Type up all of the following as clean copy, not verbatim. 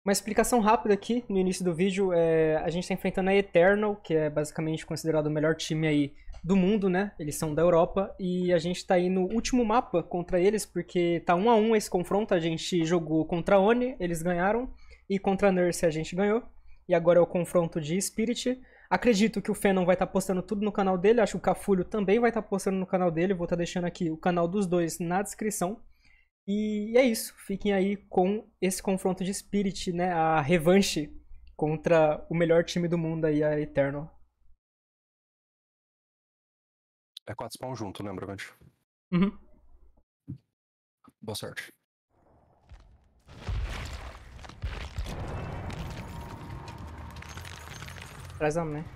Uma explicação rápida aqui no início do vídeo, a gente está enfrentando a Eternal, que é basicamente considerado o melhor time aí do mundo, né? Eles são da Europa e a gente está aí no último mapa contra eles, porque tá 1 a 1 esse confronto, a gente jogou contra a Oni, eles ganharam, e contra a Nurse a gente ganhou, e agora é o confronto de Spirit. Acredito que o Fenon vai estar postando tudo no canal dele, acho que o Cafulho também vai estar postando no canal dele, vou estar deixando aqui o canal dos dois na descrição. E é isso, fiquem aí com esse confronto de Spirit, né? A revanche contra o melhor time do mundo aí, a Eternal. É 4 spawn junto, lembra, Vant? Uhum. Boa sorte. Traz a mãe.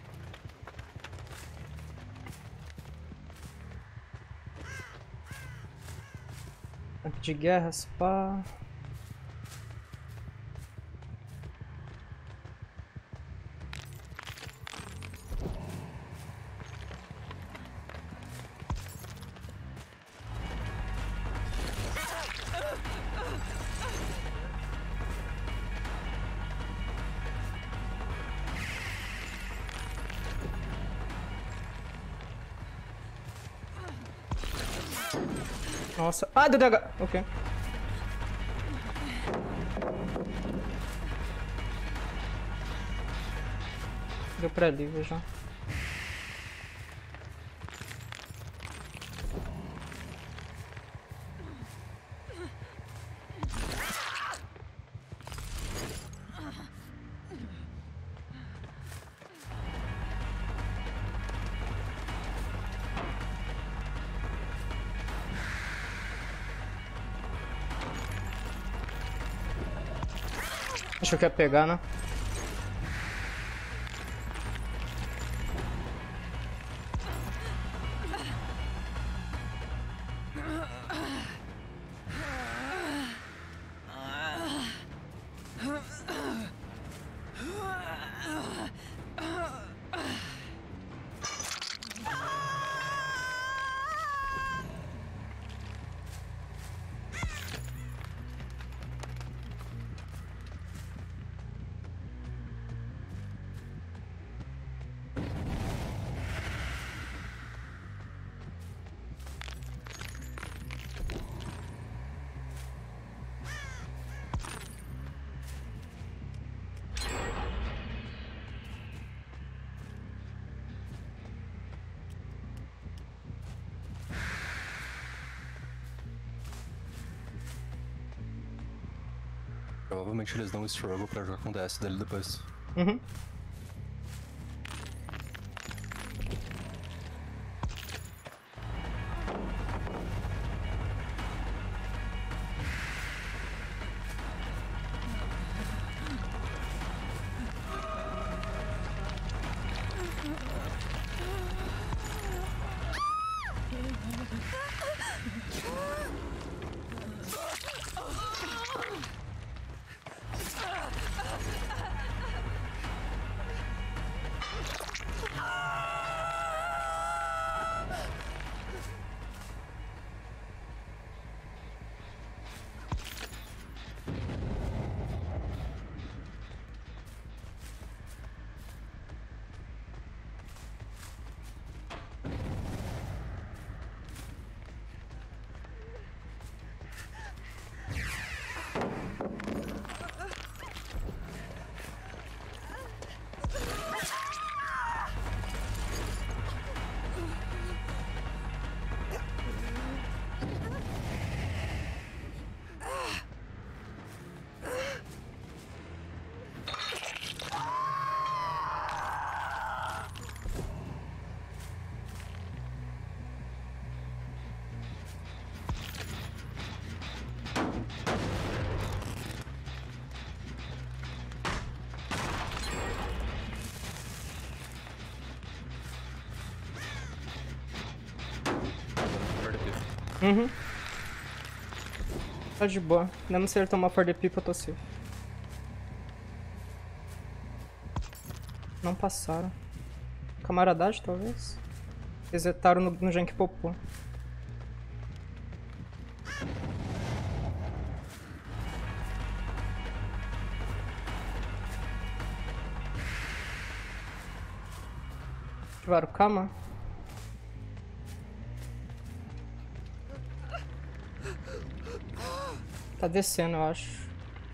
Tanque de guerra, spa. Nossa. Ah, deu DH. Ok. Deu pré-livre já. Achou que ia pegar, né? Provavelmente eles dão um struggle pra jogar com o DS dele depois. Uhum. Uhum. Tá de boa. Mesmo se ele tomar for the pipa, eu tô safe. Não passaram. Camaradagem, talvez? Resetaram no Jank Popô. Ativar o Kama? Tá descendo, eu acho.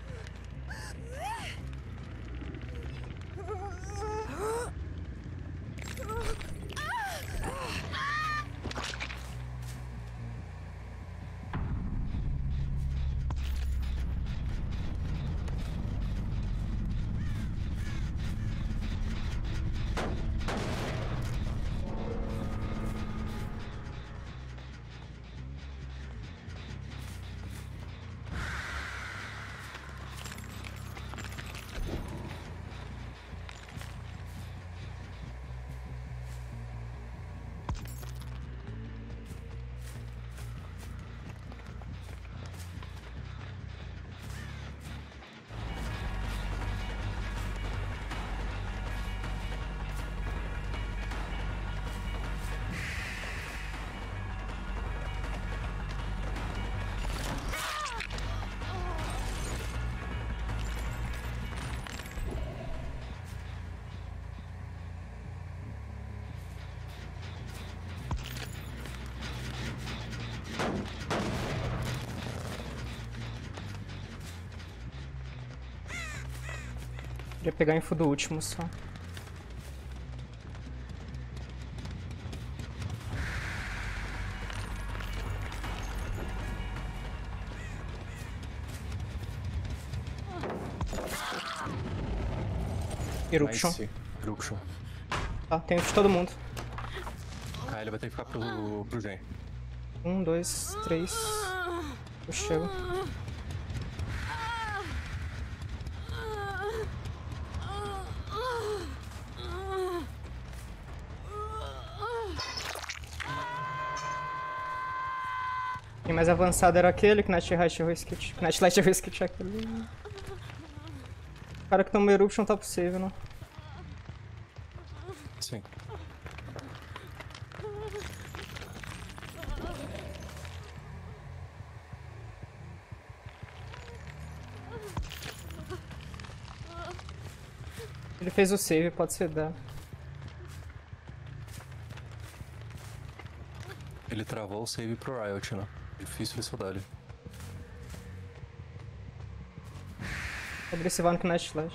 Queria pegar a info do último só. Eruption. Nice. Eruption. Tá, tem info de todo mundo. Ah, ele vai ter que ficar pro Gen. 1, 2, 3. Eu chego. Quem mais avançado era aquele, Knight Right errou skit. Knight Light errou skit aquele. O cara que toma Eruption tá possível, né? Sim. Ele fez o save, pode ser dano. Ele travou o save pro Riot, né? Difícil isso dali. Agressivar no Knight Slash.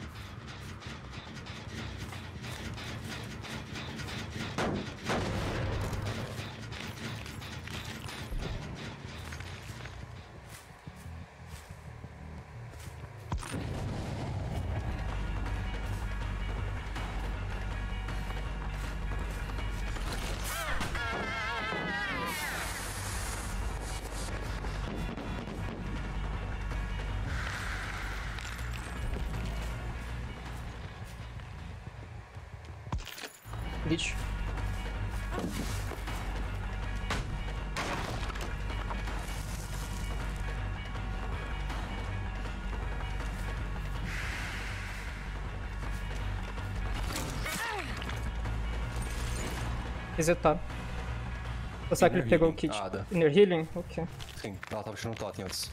Glitch. Resetado. Será que ele pegou o kit? Nada. Inner Healing? Ok. Sim, ela tava tirando totem antes.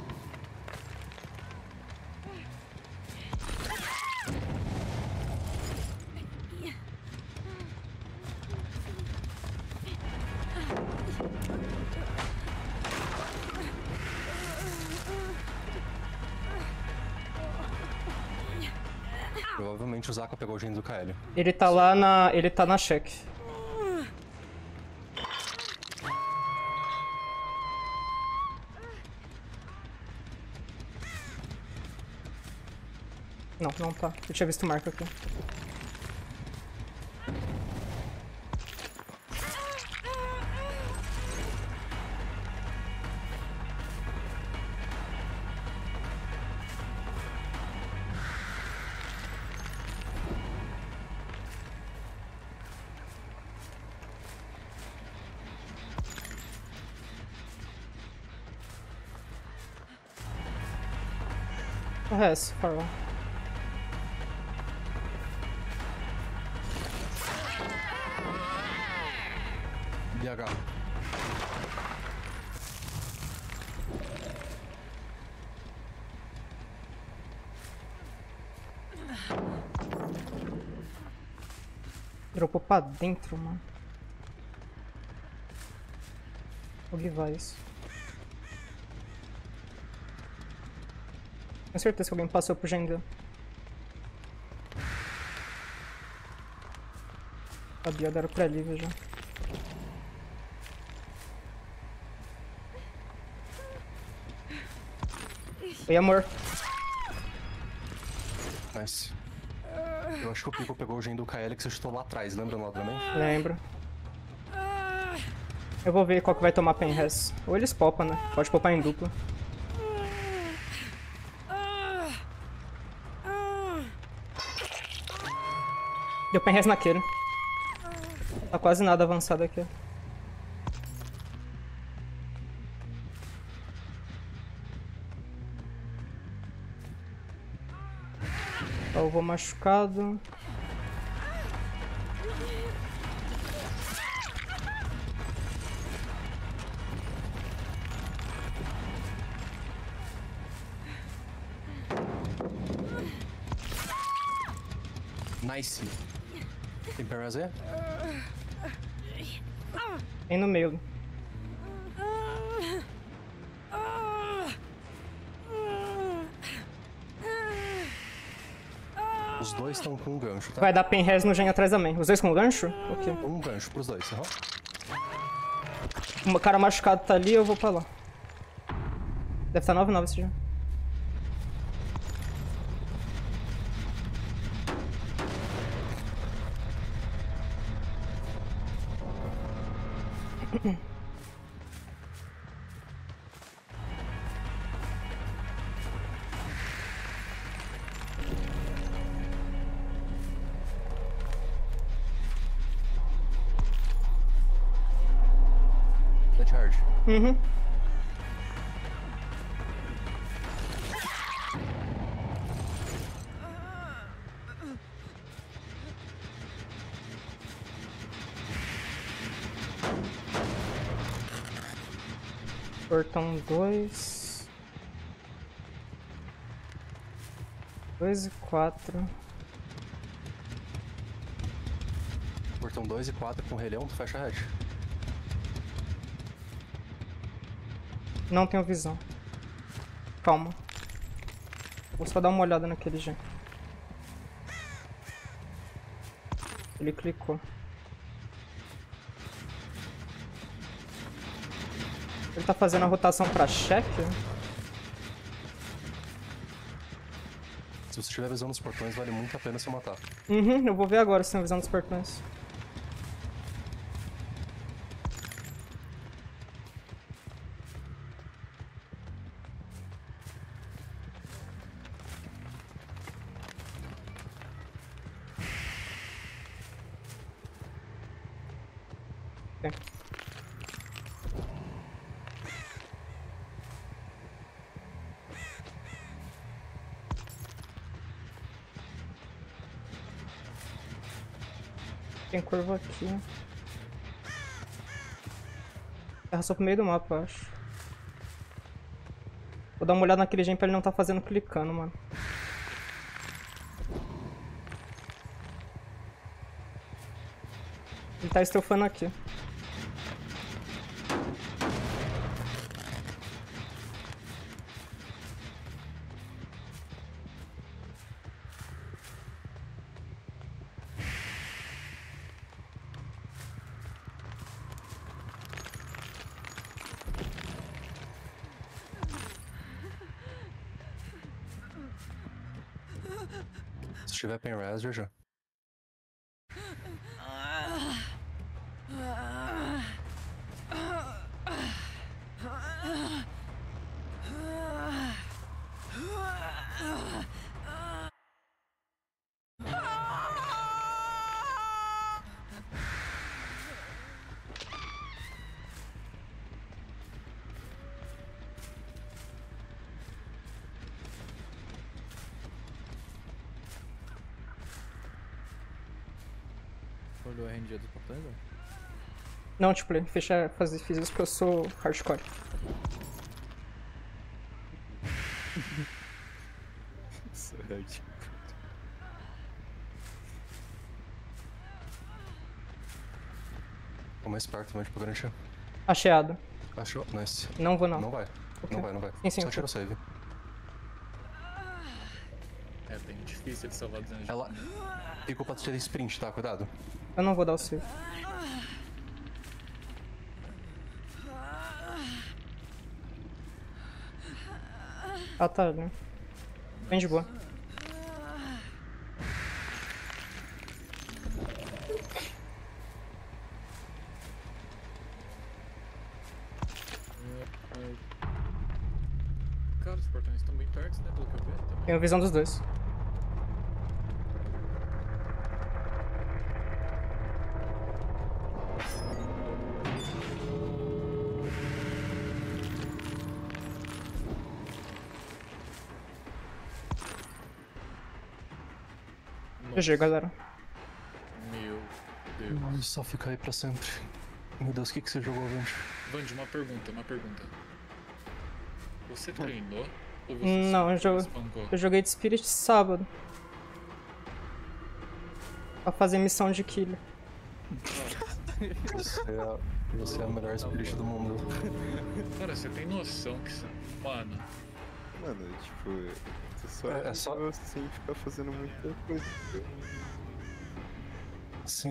Provavelmente o Zaka pegou o gen do KL. Ele tá lá na. Ele tá na check. Não, não tá. Eu tinha visto o marco aqui. O resto, Farwell. BH. Dropou pra dentro, mano. Alguém vai isso. Tenho certeza que alguém passou pro Jenga. Sabia, deram pré-livre já. Oi, amor. Nice. Eu acho que o Pico pegou o gen do KL que você chutou lá atrás, lembra no ladramento? Lembro. Eu vou ver qual que vai tomar pen res. Ou eles popam, né? Pode popar em dupla. Deu pen res naquele. Tá quase nada avançado aqui. Salvou machucado. Nice. Tem Perez aí? Tem no meio. Os dois estão com um gancho, tá? Vai dar pen res no gen atrás também. Os dois com gancho? Ok. Um gancho pros dois, aham. O cara machucado tá ali, eu vou pra lá. Deve estar 9-9 esse gen. Dead hard. Uhum. Portão 2. 2 e 4. Portão 2 e 4 com Rei Leão, tu fecha a hatch. Não tenho visão. Calma. Vou só dar uma olhada naquele gen. Ele clicou. Ele tá fazendo a rotação pra chefe? Se você tiver visão nos portões, vale muito a pena se matar. Uhum, eu vou ver agora se tem visão dos portões. Ok. Tem curva aqui. Terra só pro meio do mapa, eu acho. Vou dar uma olhada naquele gen pra ele não tá fazendo clicando, mano. Ele tá estufando aqui. Se tiver pen res, já. Olhou a RNG dos portões, velho? Não, tipo, fiz isso porque eu sou hardcore. Vou mais perto, mas pra garantir. Acheado. Achou? Nice. Não vou não. Não vai. Ok. Não vai. Sim, sim, Só ok. tira o save. É bem difícil de salvar dos anjos. Ela... Ficou pra tirar sprint, tá? Cuidado. Eu não vou dar o save. Ah, tá, né? Bem de boa. Cara, os portões estão bem perto, né? Pelo que eu vejo também. Tenho visão dos dois. GG, galera. Meu Deus. Mano, só fica aí pra sempre. Meu Deus, o que você jogou, Vande? Vande, uma pergunta. Você treinou? Ou você Não, só eu espancou? joguei de Spirit sábado. Pra fazer missão de killer. Você é a melhor spirit do mundo. Cara, você tem noção que você... Mano, Mano, tipo, você só É só- assim ficar fazendo muita coisa. Sim.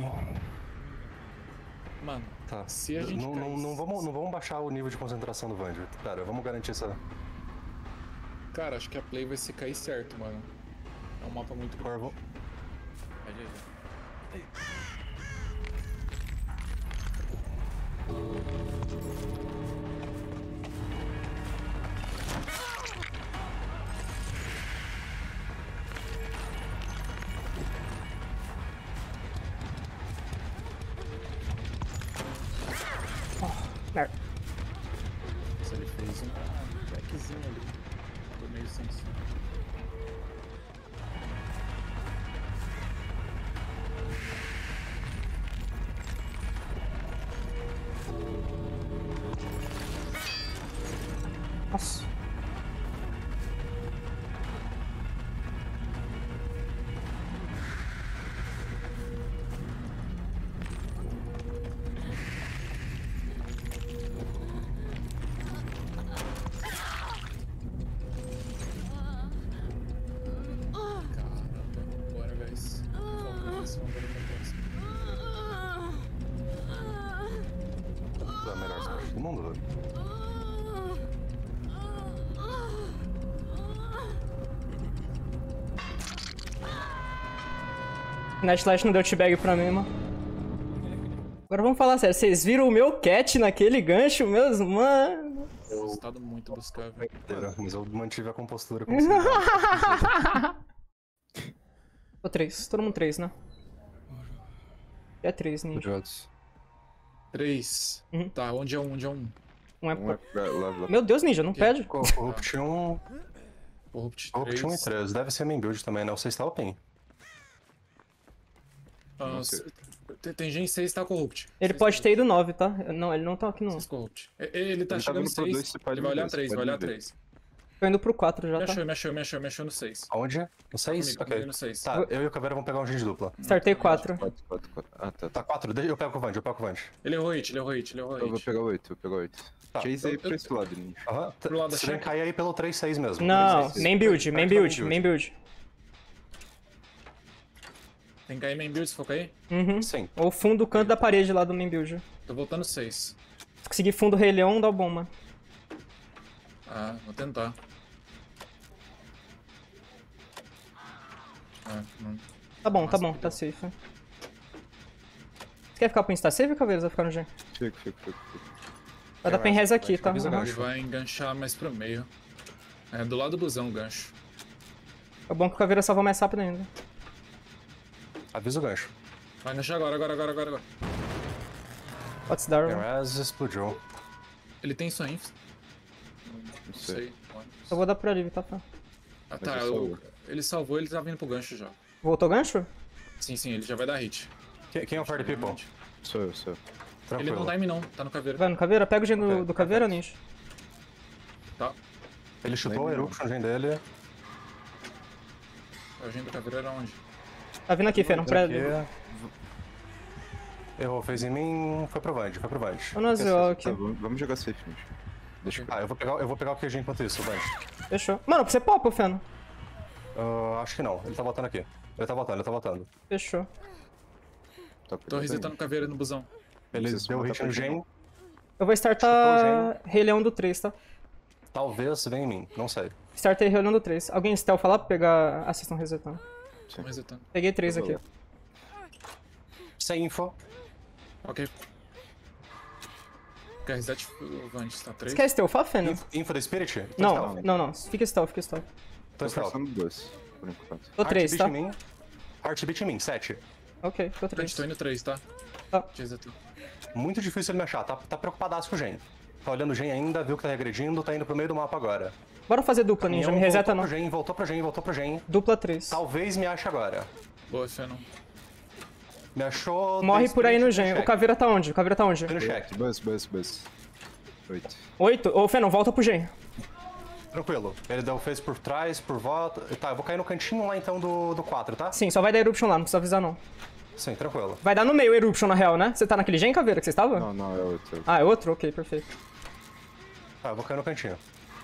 mano, Tá. Se a gente não, caísse- não vamos baixar o nível de concentração do Vande. Pera, vamos garantir essa. cara, acho que a play vai se cair certo, mano. É um mapa muito grande. Corvo. É GG. Merda. Se ele fez um backzinho ali. Tô meio sem som. Nossa. Caramba, bora, guys. Foca nesse, vamos ver o que acontece. Tu é a melhor spirit do mundo, velho. Nightlash não deu T-bag pra mim, mano. Agora vamos falar sério. Vocês viram o meu cat naquele gancho mesmo? Mano. Estado muito buscável. Mas eu mantive a compostura Uhum. como se Tô 3. Todo mundo 3, né? É 3, ninja. Jodos. 3. Uhum. Tá, onde é um? Onde é um? Um é Um é por... pra lá. Meu Deus, ninja, não pede. Corruption. Corrupt 3. Corruption e 3. Deve ser main build também, né? Você está open. Ah, Não sei. tem gente 6 tá corrupt. Ele pode ter ido 9, tá? Não, ele não tá aqui não. 6 corrupt. Ele tá Ele tá chegando vindo pro 6. dois, você pode Ele vai olhar ver, 3, você vai pode olhar ver. 3. Tô indo pro 4 já, tá? Me achou no 6. Aonde? No 6? Comigo, Ok. no 6. Tá, eu e o Caveira vamos pegar um gente dupla. Startei 4. 4. Ah, tá. Tá, 4. Eu pego o Vande, Ele errou hit, ele errou hit. Eu vou pegar 8, Tá, Chase aí eu- pra esse lado, ninja. Aham. Pro lado da Você tem check. que cair aí pelo 3-6 mesmo. Não, 3-6. main build, main build, main build. Tem que cair main build, se for cair. Uhum. Sim. Ou fundo do canto da parede lá do main build. Tô voltando 6. Se conseguir fundo Rei Leão, dá bom, mano. Ah, vou tentar. Ah, não. Tá bom, Nossa, tá safe. Você quer ficar pro insta save ou Caveira vai ficar no gen? Fico. Vai dar pen res aqui, tá? avisa Aham. Ele vai enganchar mais pro meio. É, do lado do busão o gancho. É bom que o Caveira salva mais rápido ainda. Avisa o gancho. Vai enganchar agora. Pode se dar. Res explodiu. Ele tem só inf? Não sei. Eu vou dar pra ele, tá? Ah, tá. Mas ele salvou. Ele salvou, ele tá vindo pro gancho já. Voltou o gancho? Sim, ele já vai dar hit. Quem é o Party People? Sou eu. Ele Tranquilo. não time não, tá no caveiro. Vai no Caveira? Pega o gen Ok, do Caveira, Ninja. Tá. Ele chutou a Eruption gen dele. A gente do caveiro era onde? Tá vindo aqui, Fê, não pra Aqui. ele. Errou, fez em mim, foi pro Vand, foi pro Vand. Tô no Azeol aqui. Tá, vamos jogar safe, gente. Deixa eu... Ah, eu vou pegar o QG enquanto isso, Vand. Fechou. Mano, você popa, Feno. Acho que não, ele tá voltando aqui. Ele tá voltando. Fechou. Tá, Tô resetando caveira no busão. Ele Precisa deu matar hit no pra Gen, Eu vou startar Rei Leão do 3, tá? talvez venha em mim, não sei. Startei Rei Leão do 3. Alguém stealth lá pra pegar... Ah, vocês estão resetando. Tô resetando. Peguei 3 Tá aqui. bom. Sem info. Ok. Quer reset o Vand, tá 3? Você quer stealthar, Feno? Info da Spirit? Não. Fica stealth. Tô Tô stealth. forçando 2, por enquanto. Tô 3, tá? Heartbeat em mim, 7. Ok, tô 3. Tô indo 3, tá? Tá. Te resetei. Muito difícil ele me achar, tá preocupadaço com o Gen. Tá olhando o Gen ainda, viu que tá regredindo, tá indo pro meio do mapa agora. Bora fazer dupla, Ninja. Me reseta não. Voltou pro Gen. Dupla 3. Talvez me ache agora. Boa, Feno. Me achou... Morre por aí no Gen. Gen. O Caveira tá onde? Foi no check. Buzz. 8. 8? Ô, Feno, volta pro Gen. Tranquilo. Ele fez por trás, por volta. Tá, eu vou cair no cantinho lá então do 4, tá? Sim, só vai dar Eruption lá, não precisa avisar não. Sim, tranquilo. Vai dar no meio Eruption na real, né? Você tá naquele Gen, Caveira, que você estava? Não, é 8. Ah, é outro? Ok, perfeito. Tá, eu vou cair no cantinho.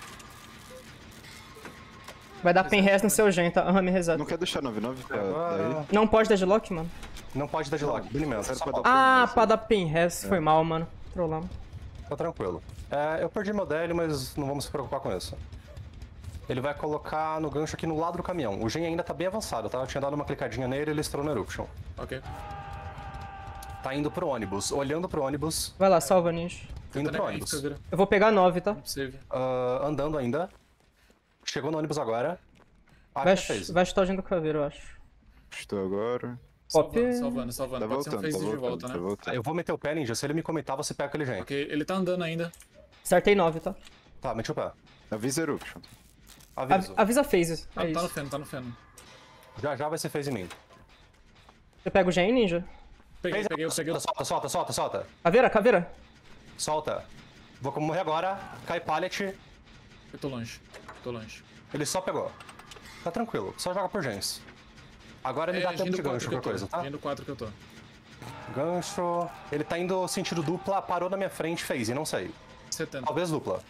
Vai dar Penres no seu Gen, tá? Aham, me reseta. Não quer deixar 9-9 pra Agora... daí? Não pode deadlock, mano? Não pode dar de lock, banimento. Sério, Só pra dar- Ah, pra dar Penres. Foi mal, mano. Trollamos. Tá tranquilo. Eu perdi meu DL, mas não vamos se preocupar com isso. Ele vai colocar no gancho aqui no lado do caminhão. O Gen ainda tá bem avançado, tá? Eu tinha dado uma clicadinha nele e ele estourou no Eruption. Ok. Tá indo pro ônibus, olhando pro ônibus, Vai lá, salva, Ninja. indo pro Tá ônibus. caveira. Eu vou pegar 9, tá? Save. Andando ainda. Chegou no ônibus agora. Vai, Acho que fez. vai chutar o Gen do Caveira, eu acho. Estou agora. Pop. Salvando. Tá Pode ser um voltando, phase tá de voltando, volta, tá né? voltando. Eu vou meter o pé, Ninja. Se ele me comentar, você pega aquele Gen. Ok, ele tá andando ainda. Startei 9, tá? Tá, meti o pé. Avisa Eruption. Aviso. Avisa phases. Tá, É tá no isso. Feno, tá no Feno. Já vai ser phase em mim. Você pega o Gen, Ninja? Peguei o... Solta. Caveira. Solta. Vou morrer agora. Cai pallet. Eu tô longe. Ele só pegou. Tá tranquilo. Só joga por gens. Agora ele dá tempo de gancho, qualquer coisa, tá? Indo 4 que eu tô. Gancho. Ele tá indo sentido dupla, parou na minha frente, fez e não saiu. 70. Talvez dupla.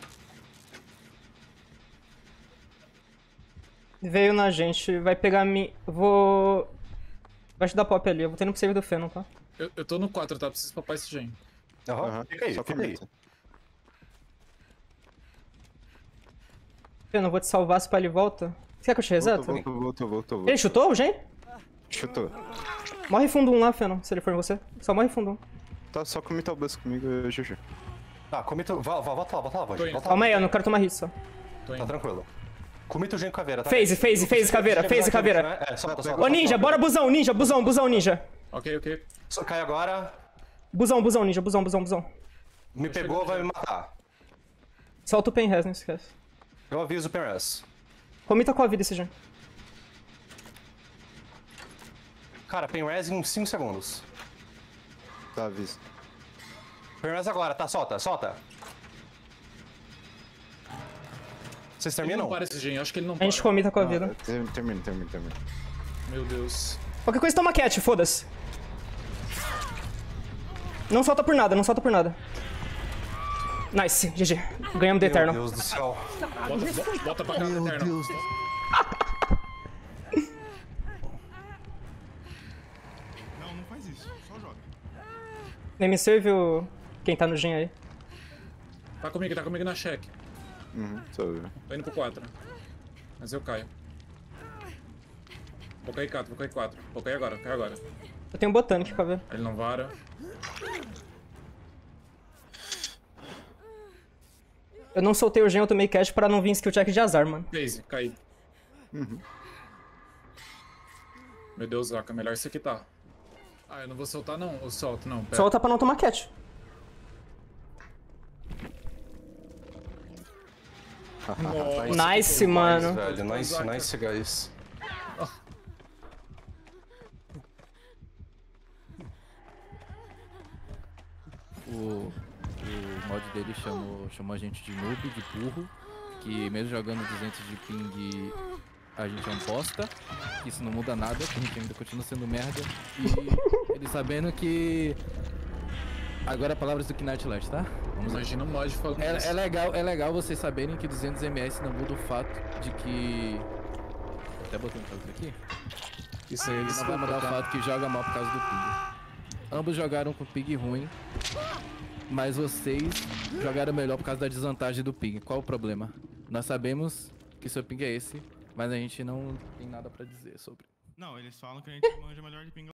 Veio na gente, vai pegar mim. Vou. Vai te dar pop ali, eu vou tendo pro save do Feno, tá? Eu tô no 4, tá? Preciso papar esse gen. Aham. Fica aí, Só fica aí. comenta. Feno, eu vou te salvar se pra ele volta. Você quer que eu te reseto? Voltou. Ele chutou o Gen? Chutou. Morre fundo 1 lá, Feno, se ele for em você. Só morre fundo 1. Tá, só comenta o buzz comigo e GG. Tá, comita. Volta lá, Tô Vande. indo. Volta lá. Calma aí, eu não quero tomar hit só. Tô Tá indo. tranquilo. Comita o Gen Caveira, tá? Phase, Caveira. Solta. Ô, Ninja, bora busão, Ninja. Ok. Cai agora. Busão, Ninja, busão. Me pegou, vai me matar. Solta o Penres, não esquece. Eu aviso o PRS. Comita com a vida esse Gen. Cara, Penres em 5 segundos. Tá, avisa. PRS agora, tá? Solta. Vocês Ele não terminam? para esse gen, eu acho que ele não A para. gente comita com a vida. Termina. Meu Deus. Qualquer coisa toma cat, foda-se. Não solta por nada. Nice, GG. Ganhamos do Meu Eternal. Deus do céu. Bota pra cá, Eterno. Não faz isso, só joga. Nem me serve quem tá no gen aí. Tá comigo na check. Só ver. Tô indo pro 4. Mas eu caio. Vou cair 4. Vou cair agora, caio agora. Eu tenho Botanic, Caveira. Ele não vara. Eu não soltei o gen, eu tomei cash pra não vir skill check de azar, mano. Phase, caí. Meu Deus, Zaka, melhor isso aqui tá. Ah, eu não vou soltar não, eu solto não. Pera. Solta pra não tomar catch. Nossa, Nice, mano. Velho, nice, guys. O mod dele chamou a gente de noob, de burro, que mesmo jogando 200 de ping a gente é um bosta, que isso não muda nada, que a gente ainda continua sendo merda, e ele sabendo que Agora palavras do Knight Last, tá? Vamos lá. Imagina o mod falando isso. É legal vocês saberem que 200 ms não muda o fato de que... Até botei um caso aqui. Isso aí, Não vai mudar o fato que joga mal por causa do ping. Ambos jogaram com ping ruim, mas vocês jogaram melhor por causa da desvantagem do ping. Qual o problema? Nós sabemos que seu ping é esse, mas a gente não tem nada pra dizer sobre. Não, eles falam que a gente manja melhor de ping